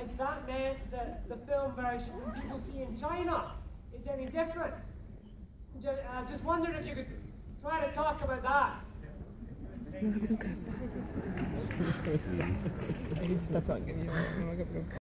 has that meant that the film version people see in China is any different? Just wondered if you could try to talk about that. Non ho capito un cazzo. Hai iniziato anche io, non ho capito un cazzo.